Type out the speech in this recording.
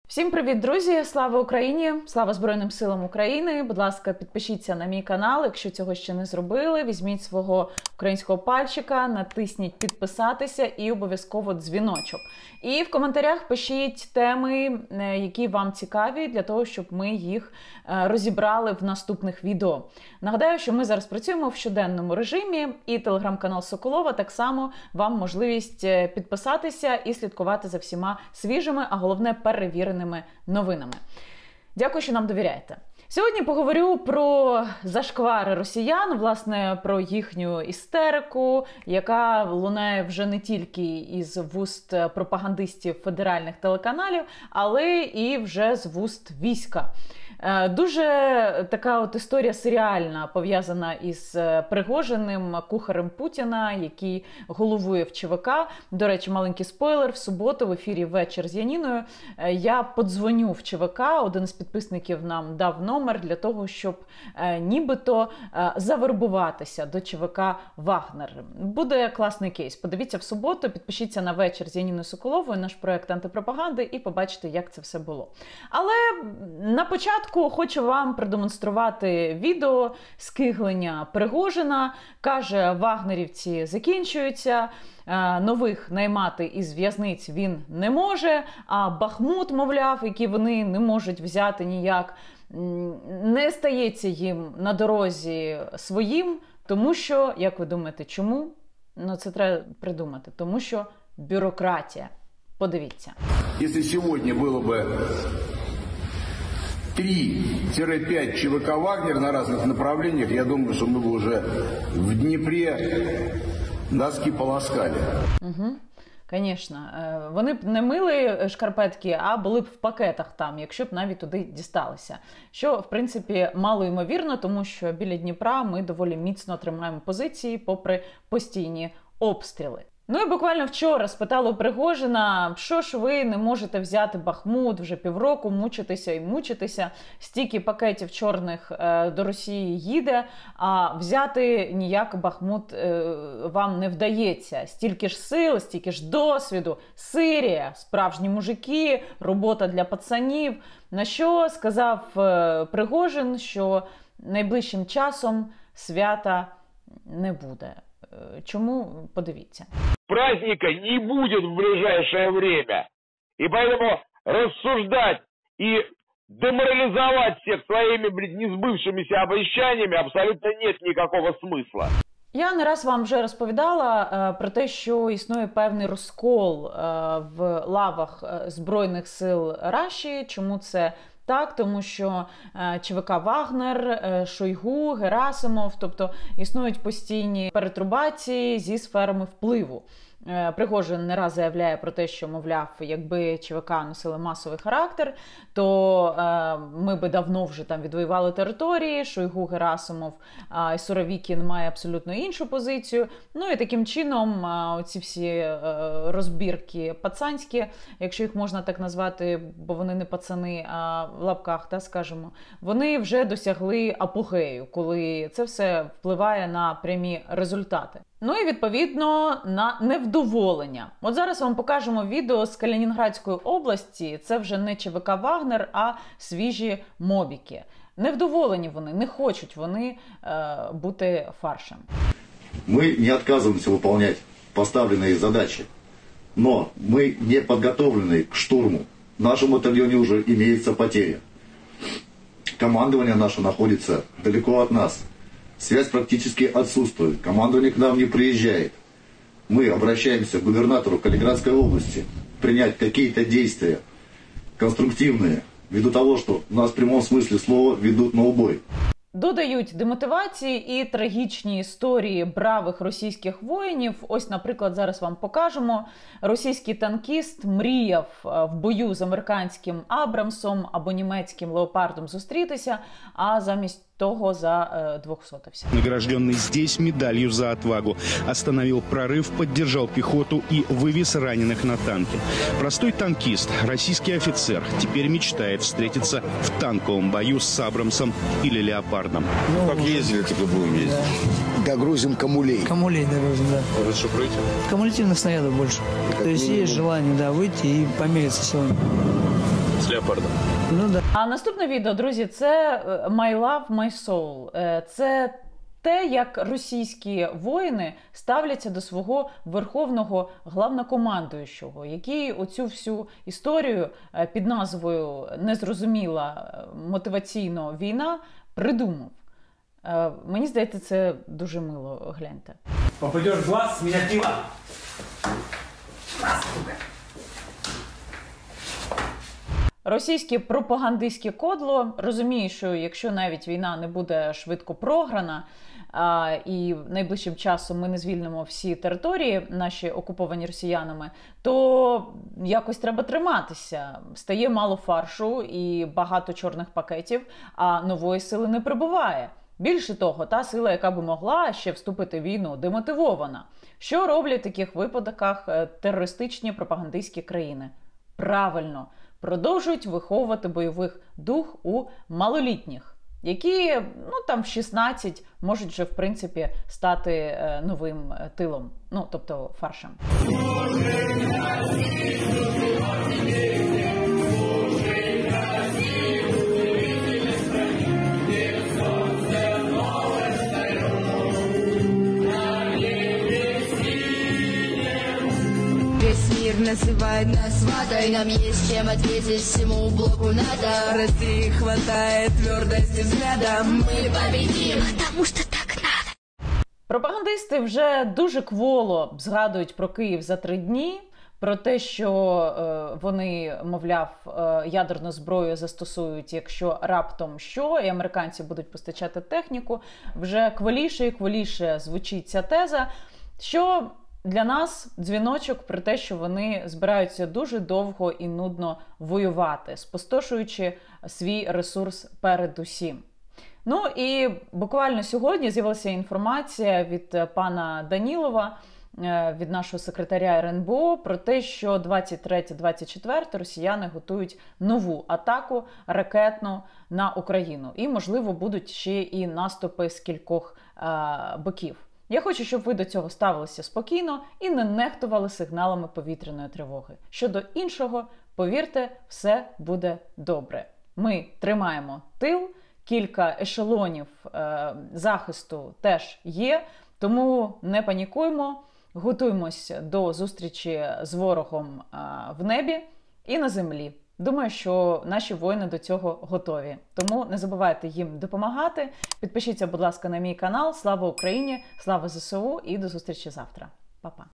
Всім привіт, друзі! Слава Україні! Слава Збройним силам України! Будь ласка, підпишіться на мій канал, якщо цього ще не зробили. Візьміть свого українського пальчика, натисніть підписатися і обов'язково дзвіночок. І в коментарях пишіть теми, які вам цікаві, для того, щоб ми їх розібрали в наступних відео. Нагадаю, що ми зараз працюємо в щоденному режимі, і телеграм-канал Соколова так само вам можливість підписатися і слідкувати за всіма свіжими, а головне перевіреними новинами. Дякую, що нам довіряєте. Сьогодні поговорю про зашквари росіян, власне, про їхню істерику, яка лунає вже не тільки із вуст пропагандистів федеральних телеканалів, але і вже з вуст війська. Дуже така от історія серіальна, пов'язана із Пригожиним, кухарем Путіна, який головує в ЧВК. До речі, маленький спойлер, в суботу в ефірі «Вечір з Яніною» я подзвоню в ЧВК, один з підписників нам дав номер для того, щоб нібито завербуватися до ЧВК «Вагнер». Буде класний кейс. Подивіться в суботу, підпишіться на «Вечір з Яніною Соколовою», наш проект антипропаганди, і побачите, як це все було. Але на початку хочу вам продемонструвати відео скиглення Пригожина. Каже, вагнерівці закінчуються, нових наймати із в'язниць він не може, а Бахмут, мовляв, який вони не можуть взяти ніяк, не стається їм на дорозі своїм, тому що, як ви думаєте, чому? Ну, це треба придумати. Тому що бюрократія. Подивіться. Якщо сьогодні було б 3-5 ЧВК «Вагнер» на разных направлениях, я думаю, что мы бы уже в Днепре доски полоскали. Угу. Звісно. Вони б не мили шкарпетки, а були б в пакетах там, якщо б навіть туди дісталися. Що, в принципі, мало ймовірно, тому що біля Дніпра ми доволі міцно тримаємо позиції, попри постійні обстріли. Ну і буквально вчора спитали у Пригожина, що ж ви не можете взяти Бахмут, вже півроку мучитися і мучитися, стільки пакетів чорних до Росії їде, а взяти ніяк Бахмут вам не вдається. Стільки ж сил, стільки ж досвіду, Сирія, справжні мужики, робота для пацанів. На що сказав Пригожин, що найближчим часом свята не буде. Чому? Подивіться. Праздника не будет в ближайшее время. И поэтому рассуждать и деморализовать всех своими, несбывшимися обещаниями абсолютно нет никакого смысла. Я не раз вам вже розповідала про те, що існує певний розкол в лавах Збройних сил Раші. Чому це так? Тому що ЧВК «Вагнер», Шойгу, Герасимов, тобто існують постійні перетрубації зі сферами впливу. Пригожин не раз заявляє про те, що, мовляв, якби ЧВК носили масовий характер, то ми би давно вже там відвоювали території, Шойгу, Герасимов і Суровікін має абсолютно іншу позицію. Ну і таким чином оці всі розбірки пацанські, якщо їх можна так назвати, бо вони не пацани, а в лапках, та, скажімо, вони вже досягли апогею, коли це все впливає на прямі результати. Ну і, відповідно, на невдоволення. От зараз вам покажемо відео з Калінінградської області. Це вже не ЧВК «Вагнер», а свіжі мобіки. Невдоволені вони, не хочуть вони бути фаршем. Мы не отказываемся выполнять поставленные задачи, но мы не подготовлены к штурму. В нашем батальоне уже имеются потери. Командование наше находится далеко от нас. Связь практически отсутствует. Командование к нам не приезжает. Мы обращаемся к губернатору Калининградской области принять какие-то действия конструктивные, ввиду того, что нас в прямом смысле слова ведут на убой. Додають демотивації і трагічні історії бравих російських воїнів. Ось, наприклад, зараз вам покажемо. Російський танкіст мріяв в бою з американським Абрамсом або німецьким Леопардом зустрітися, а замість того задвохсотився. Награжденный здесь медалью за отвагу. Остановил прорыв, поддержал пехоту и вывез раненых на танке. Простой танкист, российский офицер, теперь мечтает встретиться в танковом бою с Абрамсом или Леопардом. Ну, как ездили, так и будем ездить. Да. Догрузим камулей. Камулей догрузим, да. Кумулятивных снарядов больше. То есть есть желание, да, выйти и помериться силами. С леопардом. Ну да. А наступне відео, друзі, це My Love, My Soul. Це те, як російські воїни ставляться до свого верховного главнокомандуючого, який оцю всю історію під назвою «Незрозуміла мотиваційно війна» придумав. Мені здається, це дуже мило. Гляньте. Попадешь в глаз, меня пила. Російське пропагандистське кодло розуміє, що якщо навіть війна не буде швидко програна, і найближчим часом ми не звільнимо всі території, наші окуповані росіянами, то якось треба триматися. Стає мало фаршу і багато чорних пакетів, а нової сили не прибуває. Більше того, та сила, яка би могла ще вступити в війну, демотивована. Що роблять в таких випадках терористичні пропагандистські країни? Правильно, продовжують виховувати бойових дух у малолітніх, які, там в 16 можуть вже, в принципі, стати новим тилом, тобто фаршем. Весь мир называет нас ватой, нам есть чем ответить всему блоку НАТО. России хватает твердости взгляда, мы победим, потому что так надо. Пропагандисти вже дуже кволо згадують про Київ за 3 дні, про те, що вони, мовляв, ядерну зброю застосують, якщо раптом що, і американці будуть постачати техніку. Вже кволіше і кволіше звучить ця теза, що для нас дзвіночок про те, що вони збираються дуже довго і нудно воювати, спустошуючи свій ресурс передусім. І буквально сьогодні з'явилася інформація від пана Данілова, від нашого секретаря РНБО, про те, що 23-24 росіяни готують нову атаку ракетну на Україну. І, можливо, будуть ще і наступи з кількох боків. Я хочу, щоб ви до цього ставилися спокійно і не нехтували сигналами повітряної тривоги. Щодо іншого, повірте, все буде добре. Ми тримаємо тил, кілька ешелонів захисту теж є, тому не панікуємо, готуємось до зустрічі з ворогом в небі і на землі. Думаю, що наші воїни до цього готові. Тому не забувайте їм допомагати. Підпишіться, будь ласка, на мій канал. Слава Україні, слава ЗСУ і до зустрічі завтра. Па-па.